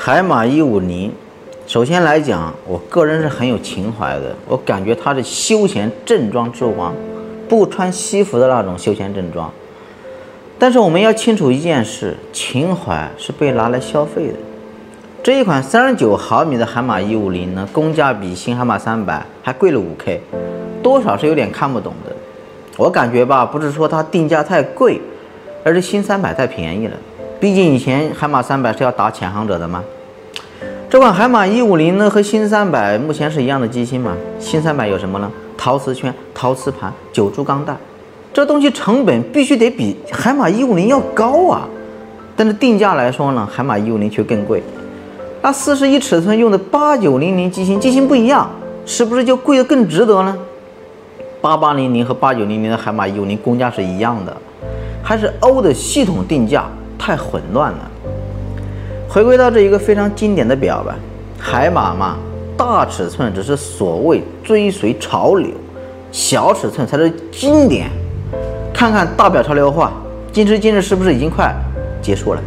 海马150，首先来讲，我个人是很有情怀的。我感觉它是休闲正装之王，不穿西服的那种休闲正装。但是我们要清楚一件事，情怀是被拿来消费的。这一款39毫米的海马150呢，公价比新海马300还贵了5K， 多少是有点看不懂的。我感觉吧，不是说它定价太贵，而是新300太便宜了。毕竟以前海马300是要打潜航者的嘛。这款海马150呢和新300目前是一样的机芯嘛。新300有什么呢？陶瓷圈、陶瓷盘、9珠钢带，这东西成本必须得比海马150要高啊。但是定价来说呢，海马150却更贵。那41尺寸用的8900机芯不一样，是不是就贵得更值得呢？8800和8900的海马150公价是一样的，还是欧的系统定价太混乱了。回归到这一个非常经典的表吧，海马嘛，大尺寸只是所谓追随潮流，小尺寸才是经典。看看大表潮流化，今时今日是不是已经快结束了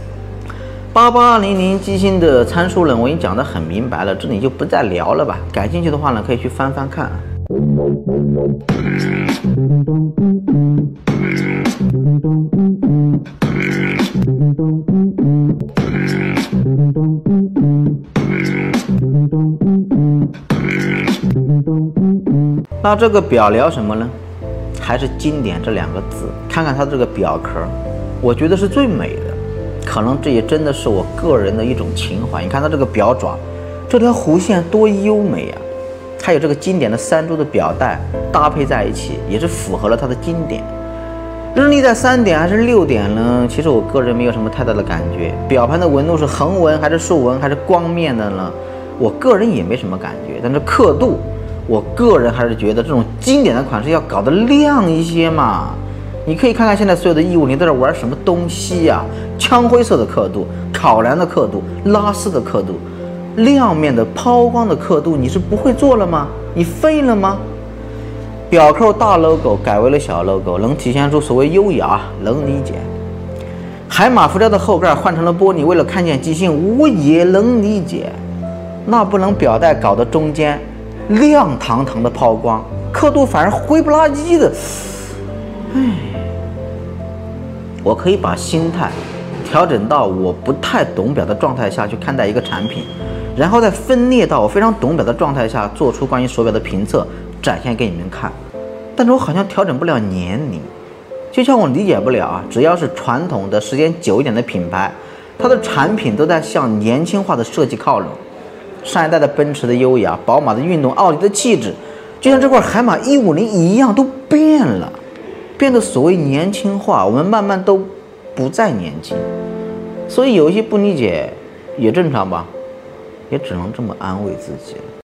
？8800机芯的参数呢，我已经讲得很明白了，这里就不再聊了吧。感兴趣的话呢，可以去翻翻看。那这个表聊什么呢？还是经典这2个字。看看它这个表壳，我觉得是最美的。可能这也真的是我个人的一种情怀。你看它这个表爪，这条弧线多优美啊！还有这个经典的3珠的表带搭配在一起，也是符合了它的经典。日历在3点还是6点呢？其实我个人没有什么太大的感觉。表盘的纹路是横纹还是竖纹还是光面的呢？我个人也没什么感觉。但是刻度，我个人还是觉得这种经典的款式要搞得亮一些嘛。你可以看看现在所有的150都在玩什么东西呀？枪灰色的刻度、烤蓝的刻度、拉丝的刻度、亮面的抛光的刻度，你是不会做了吗？你废了吗？表扣大 logo 改为了小 logo， 能体现出所谓优雅，能理解。海马浮雕的后盖换成了玻璃，为了看见机芯，我也能理解。那不能表带搞得中间亮堂堂的抛光，刻度反而灰不拉几的。我可以把心态调整到我不太懂表的状态下去看待一个产品，然后再分裂到我非常懂表的状态下做出关于手表的评测，展现给你们看。但是我好像调整不了年龄，就像我理解不了啊，只要是传统的时间久一点的品牌，它的产品都在向年轻化的设计靠拢。上一代的奔驰的优雅，宝马的运动，奥迪的气质，就像这块海马150一样，都变了，变得所谓年轻化。我们慢慢都不再年轻，所以有一些不理解也正常吧，也只能这么安慰自己了。